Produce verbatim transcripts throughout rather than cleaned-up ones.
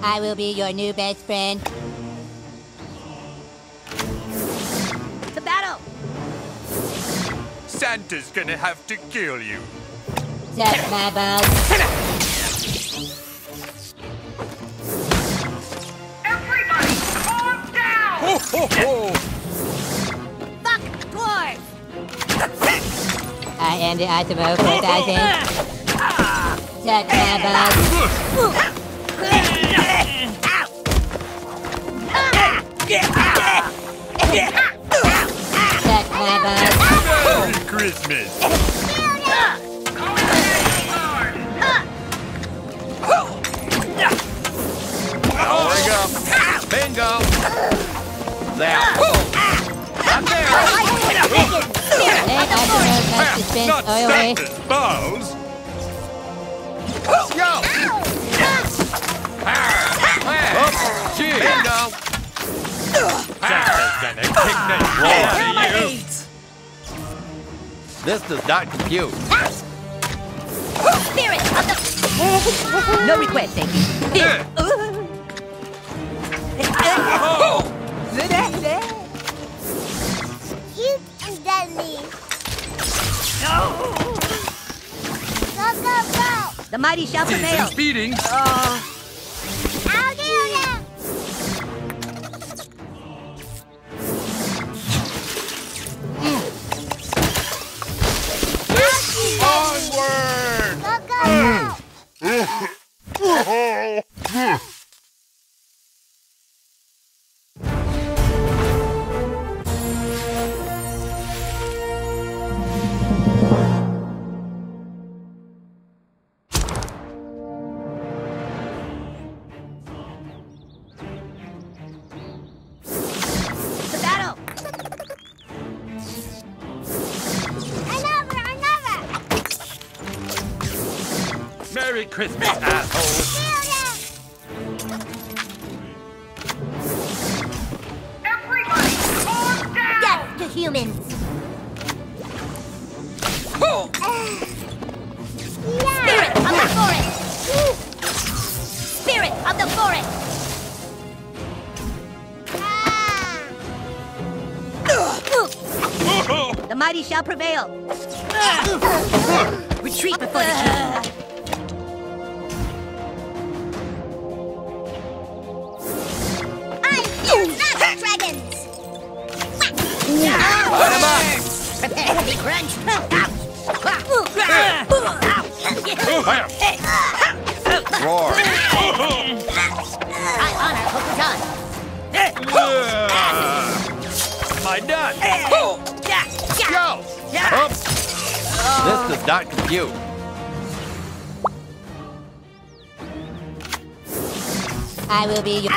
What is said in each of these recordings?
I will be your new best friend. The battle! Santa's gonna have to kill you. Suck my balls. Everybody, calm down! Ho, ho, ho! Fuck dwarves! I am the Osmo four thousand. Suck my balls. Suck my balls. Merry Christmas! Bingo! Bingo! There! Up there! Let Osmo cast suspense Not oil away. Santa's balls! Yo! Oops! Gee! Bingo! Santa's gonna kick the shit out of you! This does not compute. Spirit of the... No request, thank you. Cute and deadly. Go, go, go. The mighty shall prevail. Season's beating. Uh, I'll do that. Onward! Go, go, go. the battle! Another, another. Merry Christmas, asshole! Everybody, calm down! Death to humans! Spirit of the forest! Spirit of the forest! The mighty shall prevail. Retreat before the king. I'm here, not dragons. Light 'em up! Prepare to be crunched. Roar! I honor Hokutan. Am I done? Go! Oops! This does not compute. I will be your...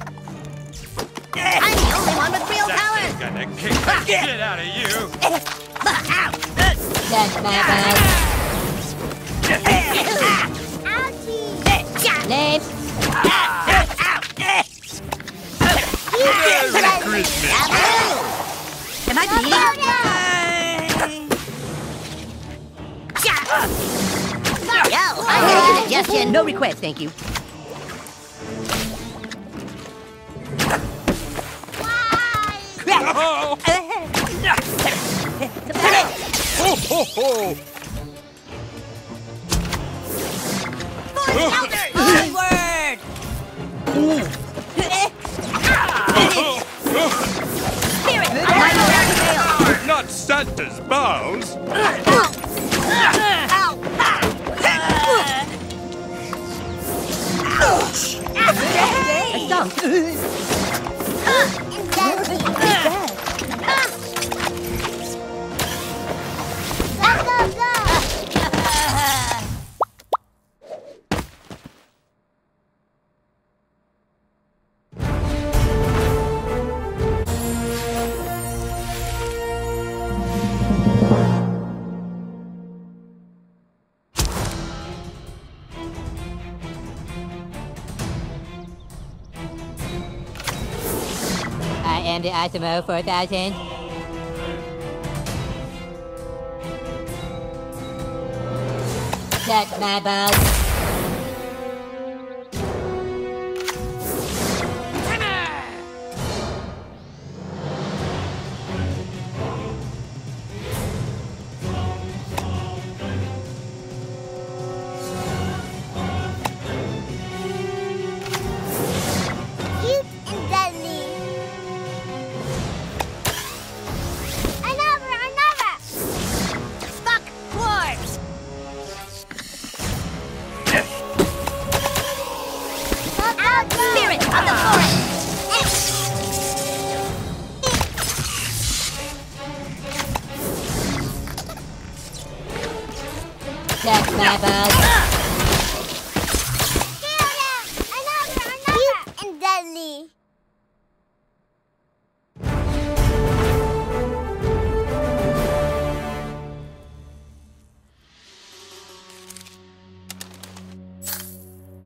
I'm the only one with real power. Santa's gonna kick the shit out of you. Suck my balls. Ouchie. Lame. Merry Christmas! Am I beating? Yo, I have a suggestion. No request, thank you. Oh! The battle. Ho, ho, ho! Elders! Onward! Spirit, I might prevail. Not Santa's balls! A stump. Go, go, go. I am the Osmo four thousand. Suck my balls. Check my bug.